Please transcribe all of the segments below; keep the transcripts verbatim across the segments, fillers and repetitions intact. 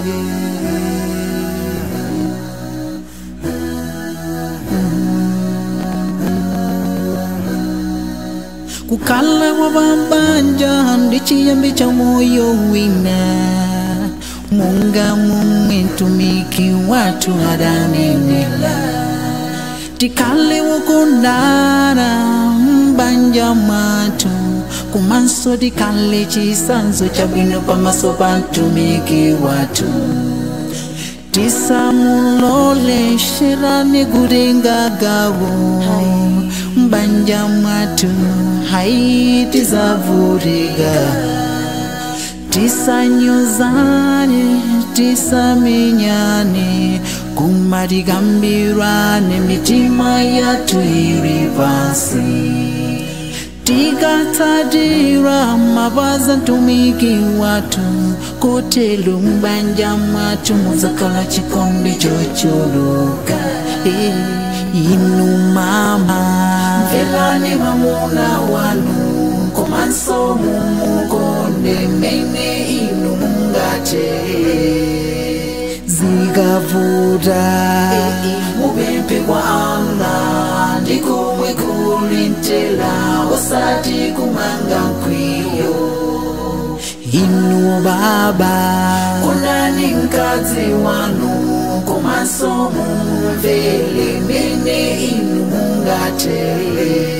Kukala wabambanja ndichiyambi cha moyo wina Munga mumentumiki watu hadanenela Tikale wakondana mbanja matu Kumanso tikale chisanzo chabwino pamaso pantumiki watu Tisa mulole shirani gurenga gawo Mbanja matu hai tizavuriga Tisa nyuzane, tisa minyane Kumarigambirane mitima yatu irivasi Tikatadira mabaza ntumiki watu Kotelu mbanja matu muzakala chikondi chochuluka hey, inu mama Velani mamuna wanu Komanso mumukonde mene inu mungate Zigavura Mubempe kwa Allah Ndikumwe kulintela Wasati kumanga nkwiyo Inu baba Kunani mkazi wanu Komanso mumuvele mene inu mungatele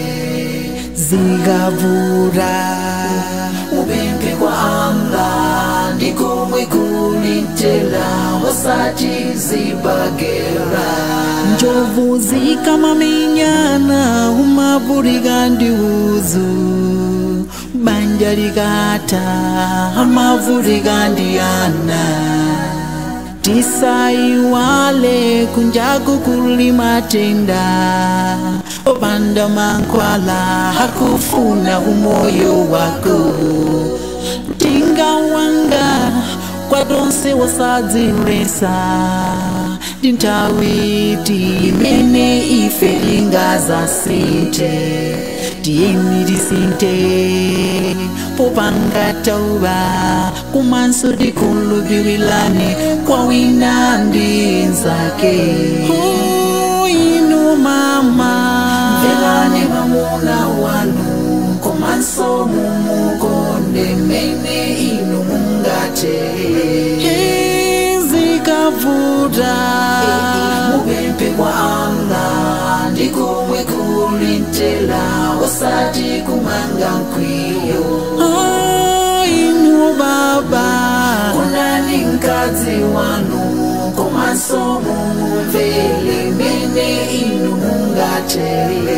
Zigavura Mubempe kwa Allah Ndikumwe kulintela Wasati zibagera Njovu zikama minyana Umavuriga ndiuzu Banjarigata Amavuriga ndiana Tisa iwale kunjaku kulima tenda Obanda mankwala hakufuna umoyo wako Tinga wanga kwa donse wasadziresa Dintawiti mene iferinga za sinte Tiemi di sinte Popanga tauba Kumanso di kulubiwilane Kwa winandi nzake Oh inu mama Velane mamuna wanu Kumanso mumukonde mene inu mungate Zikavura Mubempe kwa Allah Ndikumwe kulintela Wasati kumanga nkwiyo Oh inu baba Kunani mkazi wanu Komanso mumuvele mene inu mungatele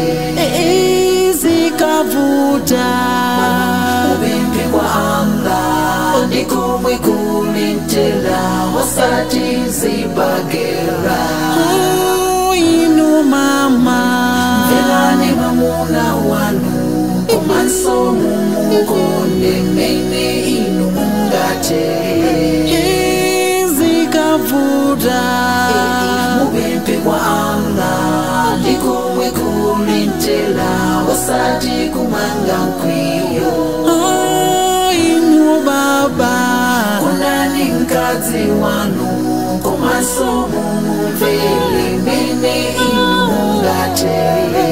Zikavuta Mubempe kwa Allah Ndikumwe kulintela Wasati zibagera Oh inu mama Velane mamuna wanu Komanso mumukonde mene inu mungatele Zikavuta Mubempe kwa Allah Ndikumwe kulintela Wasati kumanga nkwiyo Oh inu baba Kunani mkazi wanu Komanso mumuvele mene inu mungatele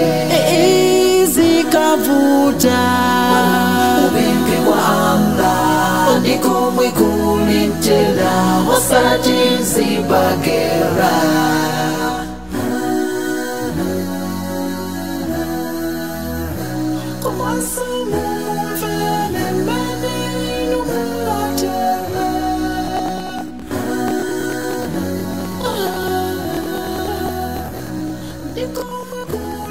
Zikavuta Mubempe kwa Allah Ndikumwe kulintela Wasati zibagera Komanso mumuvele mene inu mungatele Ndikumwe kulintela